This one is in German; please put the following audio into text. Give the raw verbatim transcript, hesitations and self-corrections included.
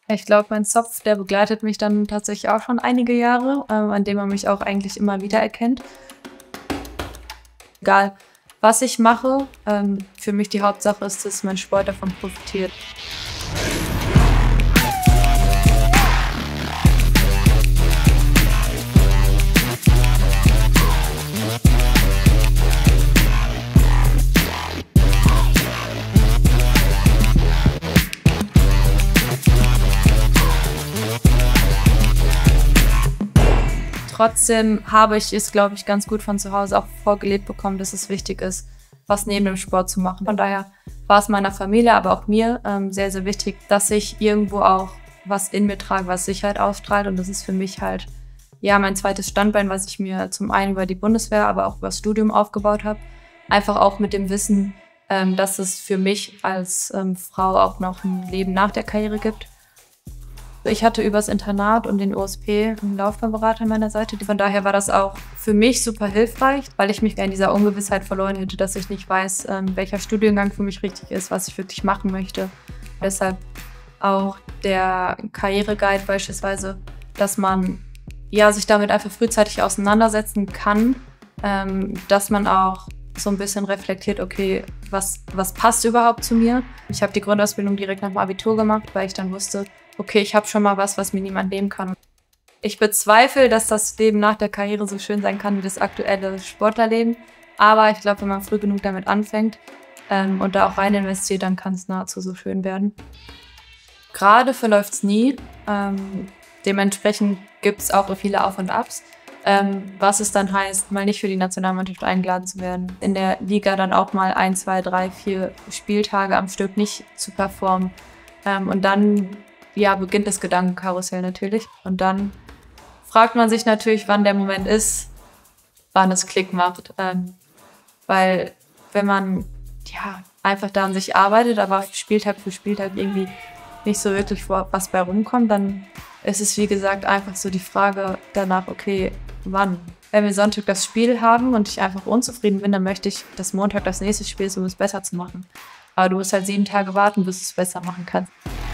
Ich glaube, mein Zopf, der begleitet mich dann tatsächlich auch schon einige Jahre, ähm, an dem man mich auch eigentlich immer wieder erkennt. Egal, was ich mache, ähm, für mich die Hauptsache ist, dass mein Sport davon profitiert. Trotzdem habe ich es, glaube ich, ganz gut von zu Hause auch vorgelebt bekommen, dass es wichtig ist, was neben dem Sport zu machen. Von daher war es meiner Familie, aber auch mir ähm, sehr, sehr wichtig, dass ich irgendwo auch was in mir trage, was Sicherheit ausstrahlt. Und das ist für mich halt ja mein zweites Standbein, was ich mir zum einen über die Bundeswehr, aber auch über das Studium aufgebaut habe. Einfach auch mit dem Wissen, ähm, dass es für mich als ähm, Frau auch noch ein Leben nach der Karriere gibt. Ich hatte übers Internat und den U S P einen Laufbahnberater an meiner Seite. Von daher war das auch für mich super hilfreich, weil ich mich in dieser Ungewissheit verloren hätte, dass ich nicht weiß, welcher Studiengang für mich richtig ist, was ich wirklich machen möchte. Deshalb auch der Karriereguide beispielsweise, dass man ja, sich damit einfach frühzeitig auseinandersetzen kann, ähm, dass man auch so ein bisschen reflektiert, okay, was, was passt überhaupt zu mir? Ich habe die Grundausbildung direkt nach dem Abitur gemacht, weil ich dann wusste, okay, ich habe schon mal was, was mir niemand nehmen kann. Ich bezweifle, dass das Leben nach der Karriere so schön sein kann wie das aktuelle Sportlerleben. Aber ich glaube, wenn man früh genug damit anfängt ähm, und da auch rein investiert, dann kann es nahezu so schön werden. Gerade verläuft es nie. Ähm, dementsprechend gibt es auch viele Auf und Abs. Ähm, was es dann heißt, mal nicht für die Nationalmannschaft eingeladen zu werden. In der Liga dann auch mal ein, zwei, drei, vier Spieltage am Stück nicht zu performen. Ähm, und dann ja, beginnt das Gedankenkarussell natürlich. Und dann fragt man sich natürlich, wann der Moment ist, wann es Klick macht. Ähm, weil wenn man ja einfach da an sich arbeitet, aber Spieltag für Spieltag irgendwie nicht so wirklich was bei rumkommt, dann ist es, wie gesagt, einfach so die Frage danach, okay, wann? Wenn wir Sonntag das Spiel haben und ich einfach unzufrieden bin, dann möchte ich, dass Montag das nächste Spiel ist, um es besser zu machen. Aber du musst halt sieben Tage warten, bis du es besser machen kannst.